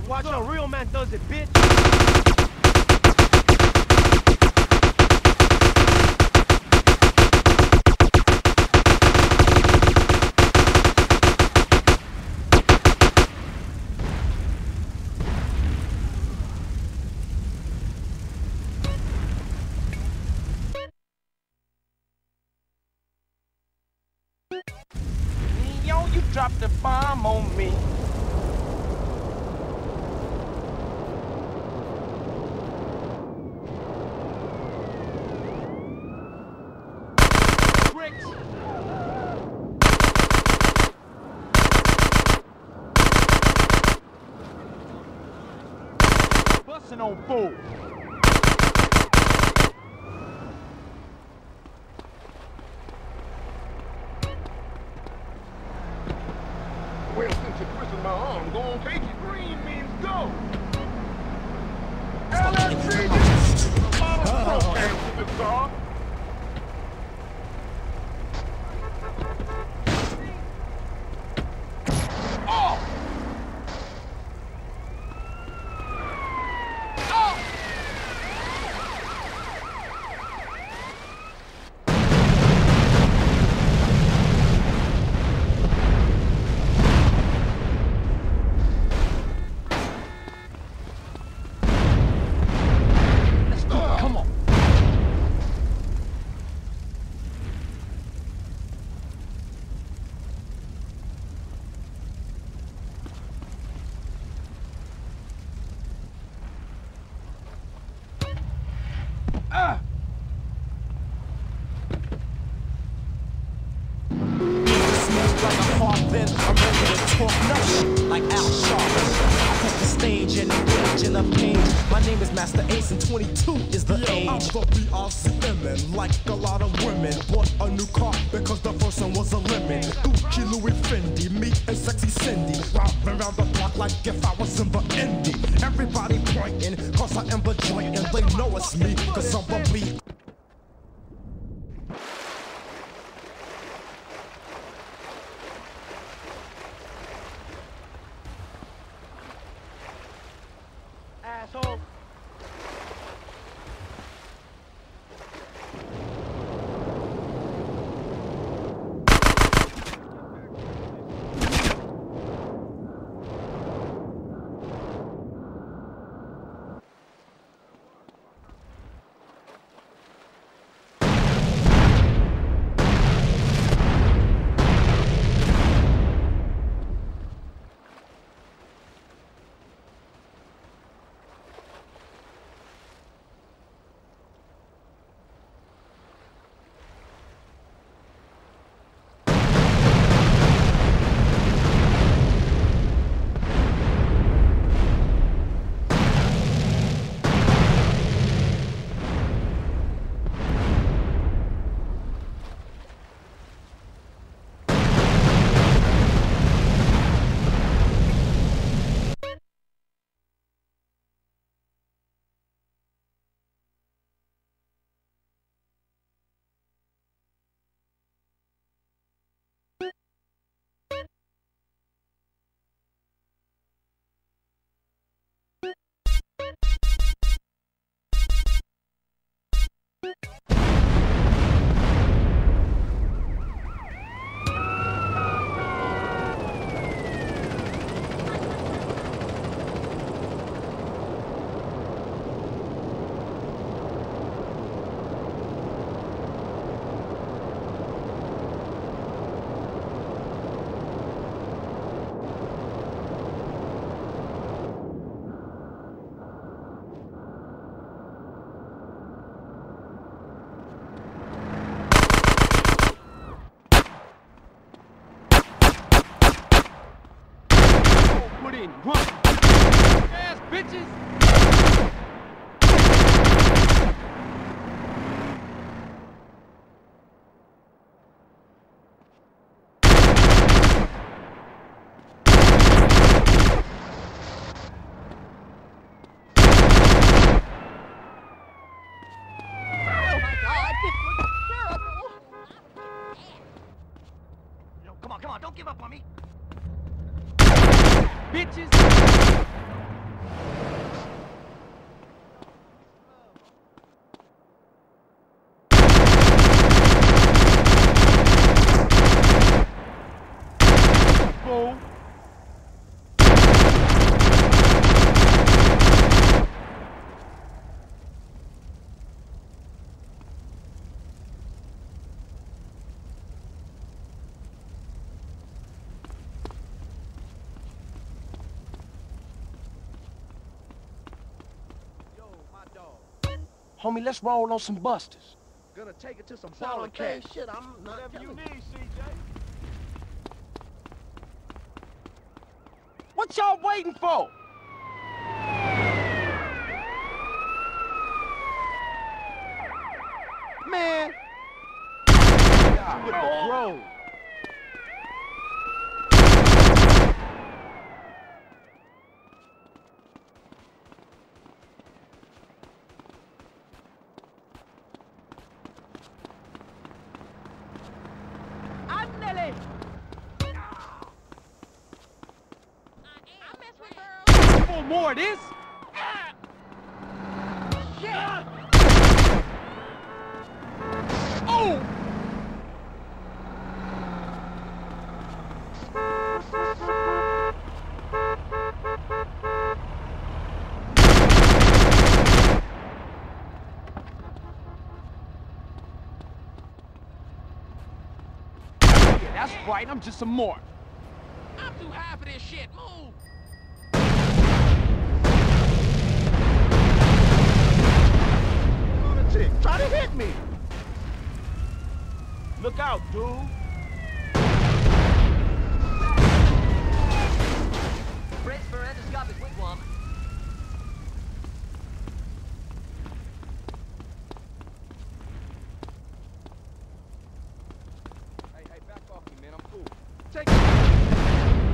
Watch how real man does it, bitch. Yo, you dropped a bomb on me. Bricks. Bustin' on fool. Well, since you're twisting my arm, go on, take it. Green means go. LSPD! Bottle propane to the car. Like a hawk, then I'm ready to talk nuts like Al Sharpton. I take the stage and engage in a page. My name is Master Ace and 22 is the age. I'm the BRCMN, like a lot of women. Bought a new car because the first one was a lemon. Gucci, Louis, Fendi, me and sexy Cindy. Round around the block like if I was in the indie. Everybody pointing, cause I am the joint and they know it's me, cause I'm the beat. Asshole. Put in, run! Ass bitches! Come on, don't give up on me. Bitches! Homie, let's roll on some busters. Gonna take it to some Solid solid cash. cash. Shit, I'm not Whatever you telling need, CJ. What y'all waiting for? Man! God, with the road. Ándale. For more of this? Oh! Yeah, that's right, I'm just a mark. I'm too high for this shit. Move! lunatic. Try to hit me. Look out, dude. Brace for endoscopic wigwam. Hey, back off me, man. I'm cool. Take it.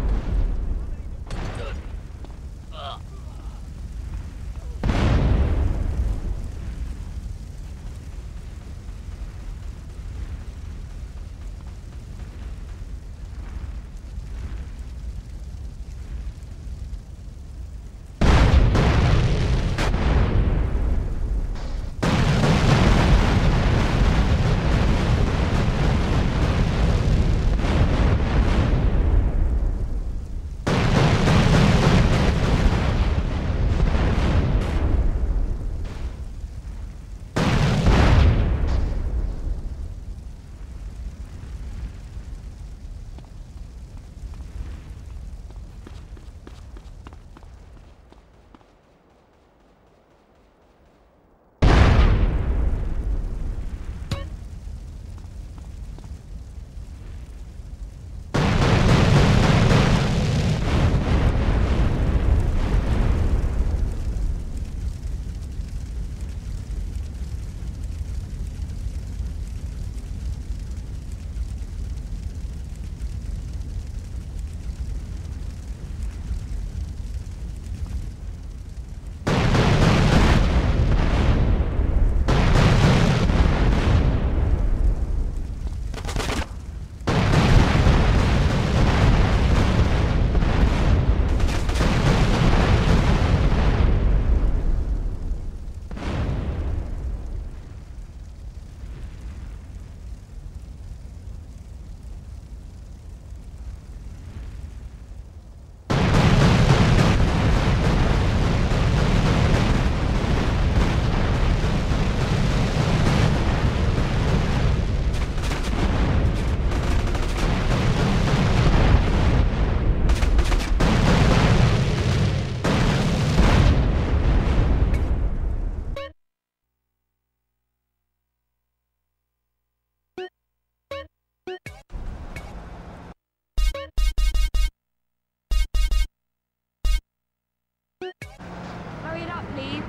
Hurry it up,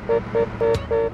please.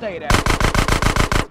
say that.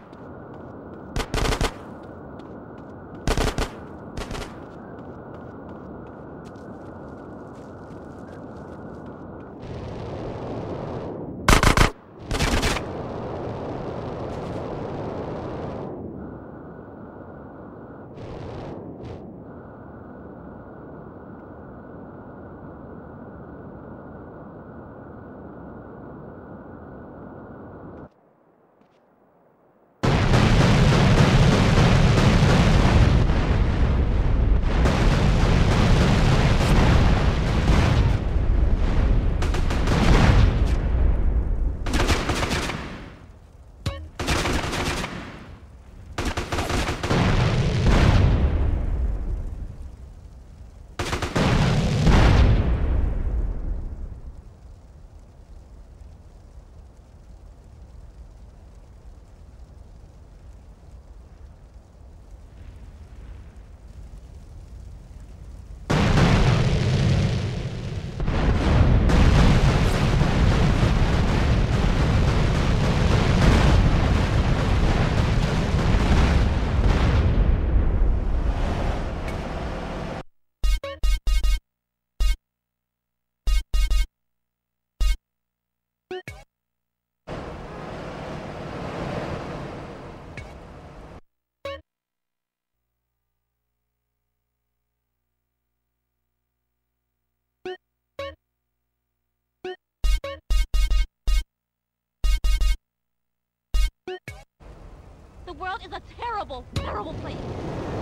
The world is a terrible, terrible place.